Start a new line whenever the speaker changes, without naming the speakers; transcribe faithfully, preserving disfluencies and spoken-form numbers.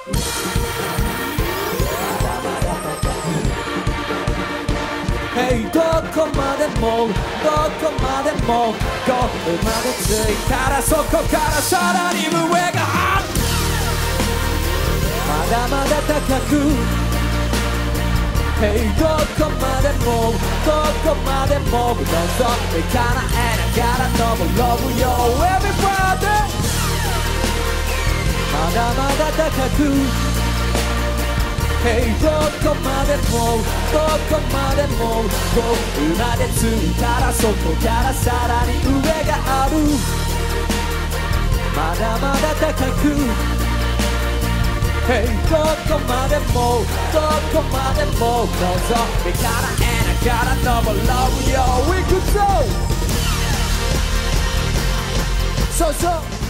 Hey どこまでもどこまでもゴールまで着いたらそこからさらに上があるまだまだ高く Hey どこまでもどこまでも望み叶えながら登ろうよ Everybody まだまだ高くHey どこまでもどこまでもゴールまで着いたらそこからさらに上があるまだまだ高く Hey どこまでもどこまでも望み叶えながら登ろうよ行くぞそうそう